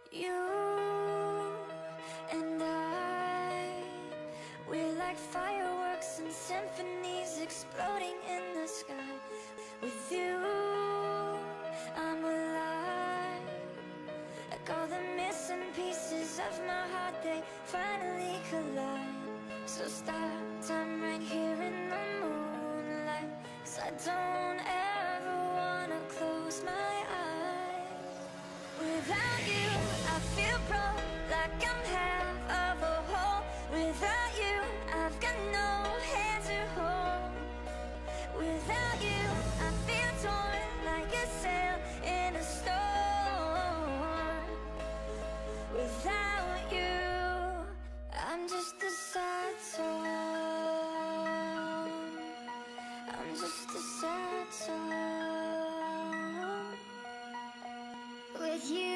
You and I, we're like fireworks and symphonies exploding in the sky. With you, I'm alive. Like all the missing pieces of my heart, they finally collide. So stop time right here in the moonlight, 'cause I don't ever wanna close my eyes. Without you, I feel broke, like I'm half of a whole. Without you, I've got no hand to hold. Without you, I feel torn, like a sail in a storm. Without you, I'm just a sad song. I'm just a sad song. With you,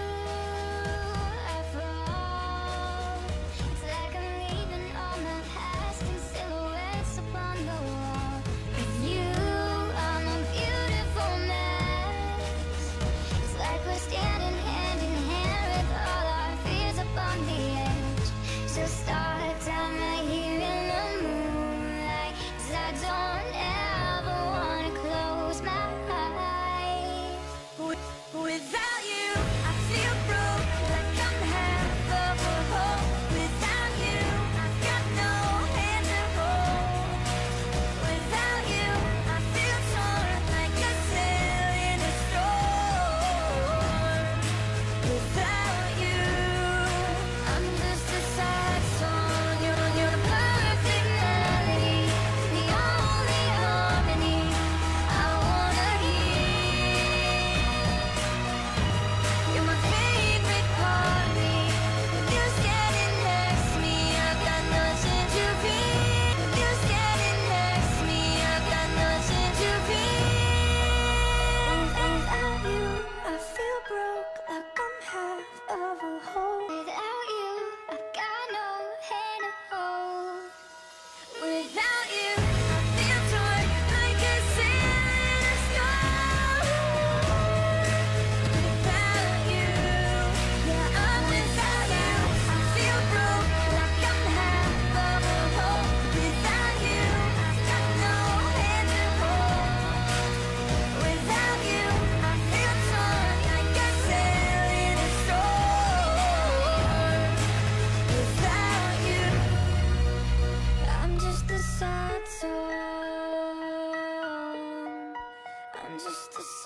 I fall. It's like I'm leaving all my past in silhouettes upon the wall. With you, I'm a beautiful mess. It's like we're standing hand in hand with all our fears upon the edge. So start down right here in the moonlight, 'cause I don't ever wanna close my eyes. Without you, I feel broke, like I'm half of a whole. Without you, I've got no hand to hold. Without you, I feel torn, like a sail in a storm. Without you, I'm just a sad song. You're the perfect melody, the only harmony I wanna hear. You're my favorite part of me. With you standing next to me, I've got nothing to fear. With you standing next to me, I've got nothing to fear. Without you, I feel broke, like I'm half of a whole. Without you, I've got no hand to hold. Without you, I feel torn, like a sail in a storm. Without you, yeah, I'm without you. I feel broke, like I'm half of a whole. Without you, I've got no hand to hold. Without you, I feel torn, like a sail in a storm. Without you, I'm just a sad song. I'm just a